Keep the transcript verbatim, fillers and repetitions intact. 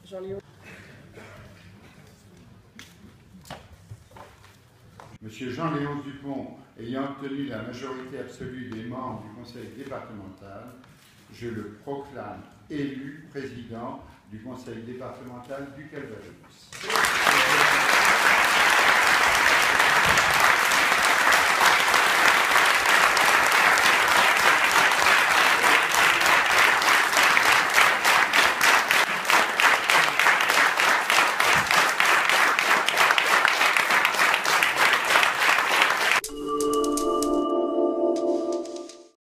Jean-Léon. Monsieur Jean-Léon Dupont, ayant obtenu la majorité absolue des membres du conseil départemental, je le proclame élu président du conseil départemental du Calvados.